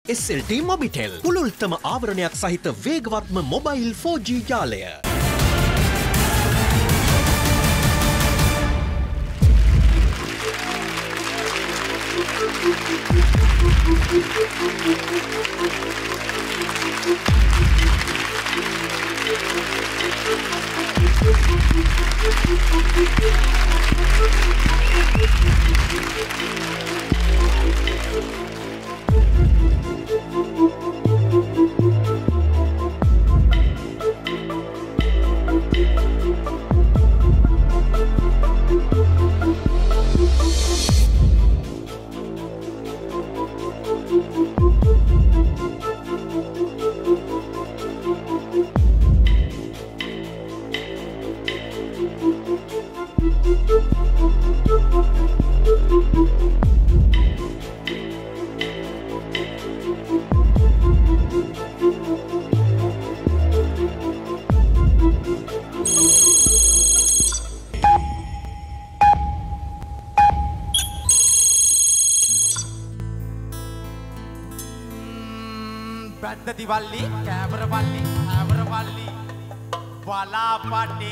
SLT Mobitel පුළුල්තම ආවරණයක් සහිත වේගවත්ම mobile 4G ජාලය. Divalli, Cabravalli, Cabravalli, Wala Pate.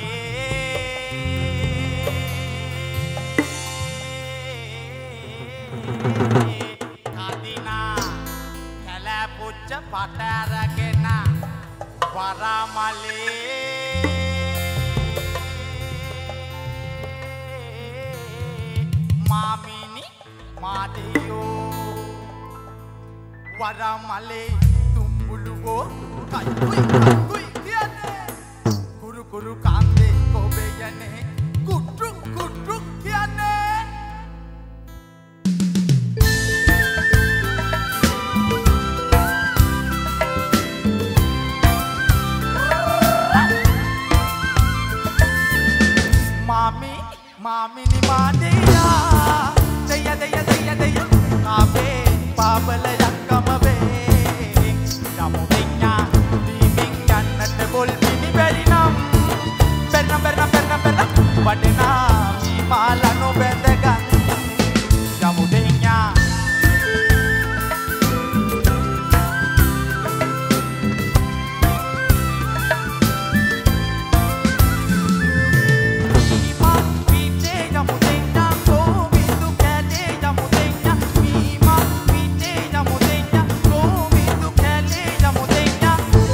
Kadina, Kalapucha Pataragena, Varamale. Mamini, Madio, Varamale. Ulugo, kayui kiyane, kuru kuru kande kobe yane, kutruk kutruk kiyane. Mami, mami ni madeya, deya deya deya deya, kabe pabala yakamabe. Padena mi mala no bendegan jamudenya Mima pite jamudenya ko bindu kale jamudenya Mima pite jamudenya ko bindu kale jamudenya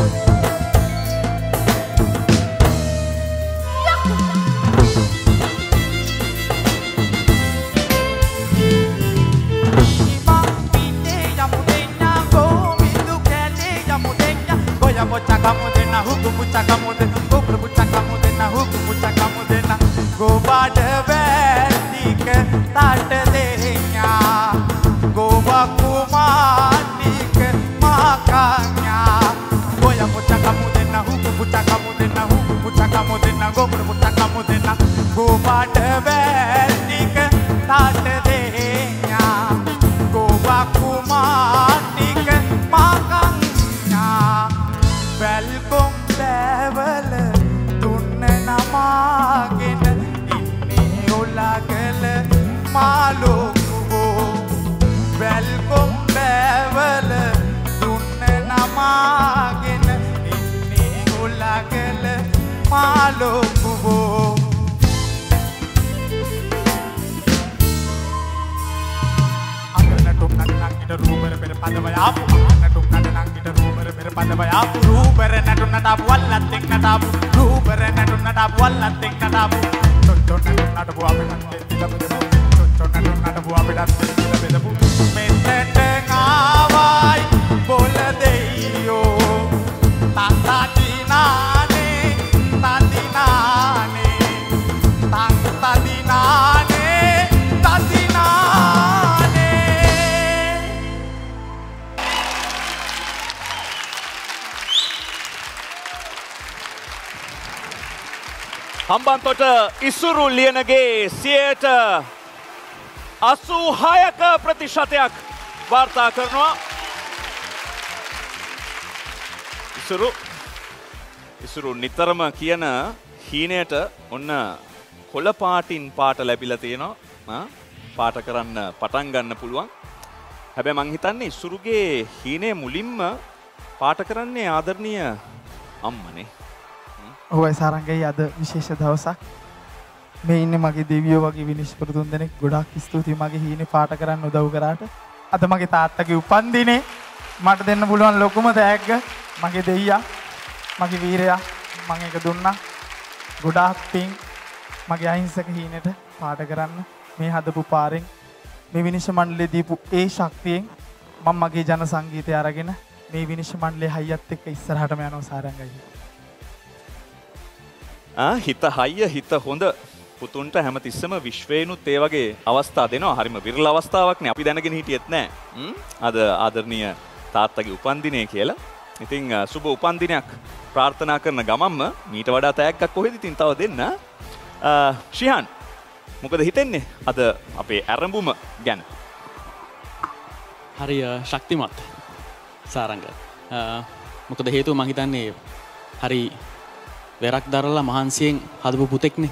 Pucha kamu dena huku pucha kamu dena huku pucha kamu dena huku pucha kamu dena go bad vedik tat denya go bakumanik makanya go ya pucha kamu dena huku pucha kamu dena huku pucha kamu dena go pucha kamu dena go bad vedik tat denya go bakumanik makanya Welcome travel tunne namagin inni ulagel malugo Welcome travel tunne namagin inni ulagel malugo Agana tumna nang kita rumah berpadavayapu Agana tumna nang kita rumah berpadavayapu Rubere naduna dabu wallating nadabu Rubere naduna dabu wallating nadabu Contoh naduna dabu abidan tidak bedabu Contoh naduna dabu abidan tidak bedabu Metete ngawai bola deyo Tata dinane tadinane Tata dinane tadinane Hambantota ඉසුරු ලියනගේ 86% ප්‍රතිශතයක් වාර්තා කරනවා. ඉසුරු නිතරම කියන හීනයට ඔන්න කොළ පාටින් පාට ලැබිලා තියෙනවා. පාට කරන්න පටන් ගන්න පුළුවන්. හැබැයි මං හිතන්නේ ඉසුරුගේ හීනේ මුලින්ම පාට කරන්නේ ආදරණීය අම්මනේ. ඔවයි සාරංගයි අද විශේෂ දවසක්. මේ ඉන්නේ මගේ දෙවියෝ වගේ විනිශ්චයපුරු තුන් දෙනෙක්. ගොඩාක් ස්තුතියි මගේ හීනේ පාට කරන්න උදව් කරාට. අද මගේ තාත්තගේ උපන්දිනේ මට දෙන්න පුළුවන් ලොකුම තෑග්ග මගේ දෙයියා මගේ වීරයා මම ඒක දුන්නා. ගොඩාක් පිං මගේ අහිංසක හීනෙට පාට කරන්න මේ හදපු පාරෙන් මේ විනිශ්චය මණ්ඩලයේ දීපු ඒ ශක්තියෙන් මම මගේ ජන සංගීතය අරගෙන මේ විනිශ්චය මණ්ඩලයේ හයියත් එක්ක ඉස්සරහටම යනවා සාරංගයි. හිත හයිය හිත හොඳ පුතුන්ට හැමතිස්සම විශ්වේනුත් ඒ වගේ අවස්ථා දෙනවා. හරිම විරල අවස්ථාවක්නේ. අපි දැනගෙන හිටියෙත් නෑ. අද ආදරණීය තාත්තගේ උපන්දිනය කියලා. ඉතින් සුබ උපන්දිනයක් ප්‍රාර්ථනා කරන ගමම්ම මීට වඩා තෑග්ගක් කොහෙද ඉතින් තව දෙන්න. ශිහාන් මොකද හිතෙන්නේ අද අපේ ඇරඹුම ගැන? හරි ශක්තිමත් සාරංග. මොකද හේතුව මං හිතන්නේ හරි වෙරක් දරලා මහන්සියෙන් හදපු පුතෙක්නේ.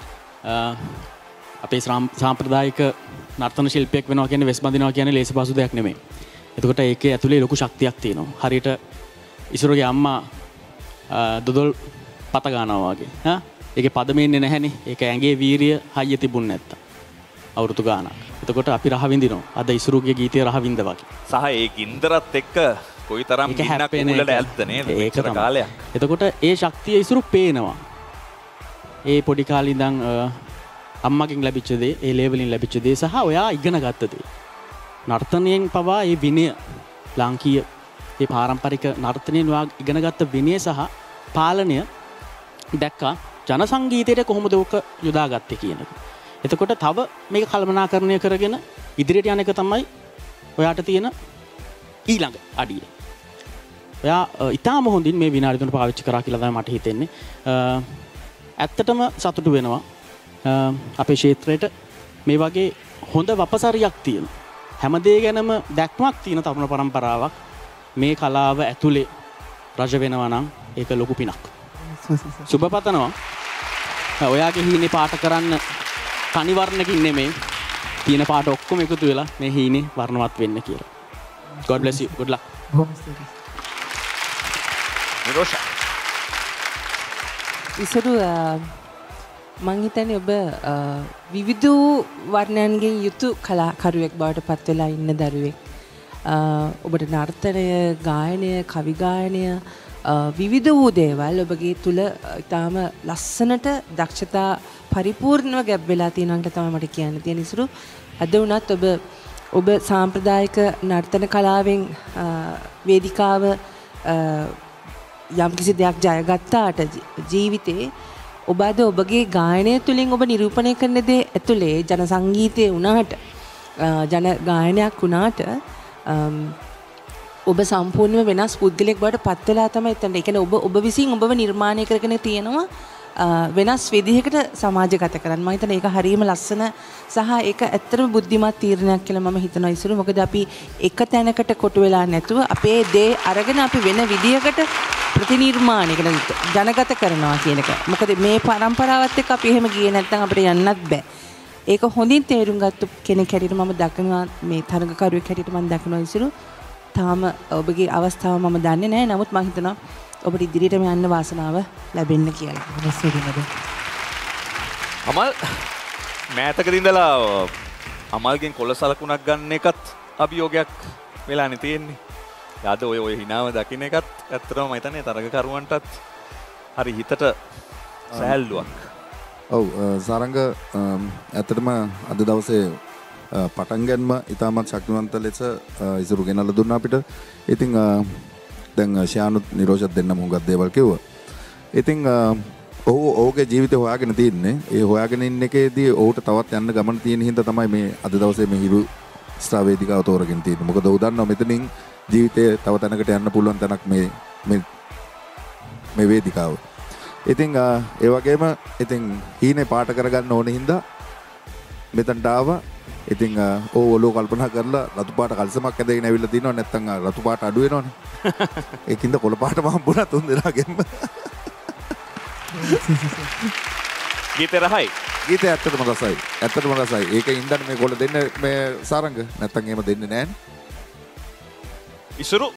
අපේ සාම්ප්‍රදායික නර්තන ශිල්පියෙක් වෙනවා කියන්නේ වෙස් බඳිනවා කියන්නේ ලේසි පහසු දෙයක් නෙමෙයි. එතකොට ඒකේ ඇතුලේ ලොකු ශක්තියක් තියෙනවා. හරියට ඉසුරුගේ අම්මා දොදොල් පත ගන්නවා වගේ. ඒකේ පදම එන්නේ නැහැනේ. ඒක ඇඟේ වීරිය හයිය තිබුණ නැත්තම්. අවුරුදු ගානක්. එතකොට අපි රහ විඳිනවා. අද ඉසුරුගේ ගීතය රහ විඳ වගේ. සහ ඒ ගින්දරත් එක්ක කොයිතරම් ගින්නක් උලට ඇද්ද නේද? ඒකතර කාලයක්. එතකොට ඒ ශක්තිය ඉසුරු පේනවා. ඒ පොඩි කාලේ ඉඳන් අම්මගෙන් ලැබිච්ච දේ, ඒ ලේවලින් ලැබිච්ච දේ සහ ඔයා ඉගෙන ගත්ත දේ. නර්තනයෙන් පවා ඒ විනය ලාංකීය ඒ පාරම්පරික නර්තනයෙන් ඔයා ඉගෙන ගත්ත විනය සහ පාලනය දැක්කා ජන සංගීතයට කොහොමද ඔක යොදාගත්තේ කියන එක. එතකොට තව මේක කල්පනාකරණය කරගෙන ඉදිරියට යන එක තමයි ඔයාට තියෙන ඊළඟ අඩිය. ඔයා ඊටාම හොඳින් මේ විනාඩි තුන පාවිච්චි කරා කියලා තමයි මට හිතෙන්නේ. ඇත්තටම සතුටු වෙනවා. අපේ ක්ෂේත්‍රයට මේ වගේ හොඳ වපසරියක් තියෙන හැමදේ ගැනම දැක්මක් තියෙන තරුණ පරම්පරාවක් මේ කලාව ඇතුලේ රජ වෙනවා නම් ඒක ලොකු පිනක්. සුබපතනවා. ඔයාගේ හීනේ පාට කරන්න තනි වර්ණකින් නෙමෙයි තියෙන පාට ඔක්කොම එකතු වෙලා මේ හීනේ වර්ණවත් වෙන්න කියලා. God bless you. Good luck. Nirosha. ඉසුරු මං හිතන්නේ ඔබ විවිධ වර්ණයන්ගෙන් යුතු කලාකරුවෙක් බවට පත් වෙලා ඉන්න දරුවෙක්. ඔබට නර්තනය, ගායනය, කවි ගායනය විවිධ වූ දේවල් ඔබගේ තුල ඊටාම ලස්සනට දක්ෂතා පරිපූර්ණව ගැබ් වෙලා තියෙනවා කියලා තමයි මට කියන්න තියෙන ඉසුරු. අද වුණත් ඔබ සාම්ප්‍රදායික නර්තන කලාවෙන් වේදිකාව යම්කිසි දෙයක් ජයගත්තාට ජීවිතේ ඔබ අද ඔබගේ ගායනය තුළින් ඔබ නිරූපණය කරන දේ ඇතුලේ ජන සංගීතය වුණාට ජන ගායනයක් වුණාට ඔබ සම්පූර්ණයෙන්ම වෙනස් පුද්ගලයෙක් බවට පත් වෙලා තමයි එතන. ඒ කියන්නේ ඔබ විසින් ඔබව නිර්මාණය කරගෙන තියෙනවා වෙනස් විදිහකට සමාජගත කරන්න. මම හිතන්නේ ඒක හරියම ලස්සන සහ ඒක ඇත්තටම බුද්ධිමත් තීරණයක් කියලා මම හිතනවා ඉසුරු. මොකද අපි එක තැනකට කොටු වෙලා නැතුව අපේ දේ අරගෙන අපි වෙන විදිහකට ප්‍රතිනිර්මාණය ජනගත කරනවා කියන එක. මොකද මේ පරම්පරාවත් එක්ක අපි එහෙම ගියේ නැත්නම් අපිට යන්නත් බෑ. ඒක හොඳින් තේරුම් ගත්ත කෙනෙක් හැටියට මම දකිනවා මේ තරඟකරුවෙක් හැටියට මම දකිනවා ඉසුරු. තාම ඔබගේ අවස්ථාව මම දන්නේ නැහැ. නමුත් මම හිතනවා ඔබට ඉදිරියටම යන්න වාසනාව ලැබෙන්න කියලා. අමල් මෑතකදී ඉඳලා අමල්ගෙන් කොළ සලකුණක් ගන්න එකත් අභියෝගයක් වෙලානේ තියෙන්නේ. අද ඔය හිනාව දකින්න එකත් ඇත්තටම මම හිතන්නේ තරගකරුවන්ටත් හරි හිතට සැහැල්ලුවක්. ඔව් සාරංග ඇත්තටම අද දවසේ පටන් ගැනීම ඉතාමත් ශක්තිවන්ත ලෙස ඉසුරු ගෙනල්ලා දුන්නා අපිට. ඉතින් දැන් ශානුත් නිරෝෂත් දෙන්නම හුඟක් දේවල් කිව්වා. ඉතින් ඔහුගේ ජීවිතය හොයාගෙන තින්නේ. ඒ හොයාගෙන ඉන්න එකේදී ඔහුට තවත් යන්න ගමන තියෙන හින්දා තමයි මේ අද දවසේ මේ හිරු ස්ටා වේදිකාව තෝරගෙන තියෙන්නේ. මොකද ඔහු දන්නවා මෙතනින් ජීවිතේ තව තැනකට යන්න පුළුවන් තැනක් මේ වේදිකාව. ඉතින් ඒ වගේම ඉතින් හීනේ පාට කරගන්න ඕන හින්දා මෙතනට ආවා. ඉතින් ඔලුව කල්පනා කරලා රතු පාට කල්සමක් ඇදගෙන ඇවිල්ලා තිනවා. නැත්තම් රතු පාට අඩු වෙනවනේ. ඒකින්ද කොළ පාටම හම්බුණා තුන් දෙනාගෙම. ගීතේ රහයි. ගීතය ඇත්තටම රසයි. ඒක ඉඳන් මේ කොළ දෙන්න මේ සාරංග නැත්තම් එහෙම දෙන්නේ නැහනේ. ඉසුරු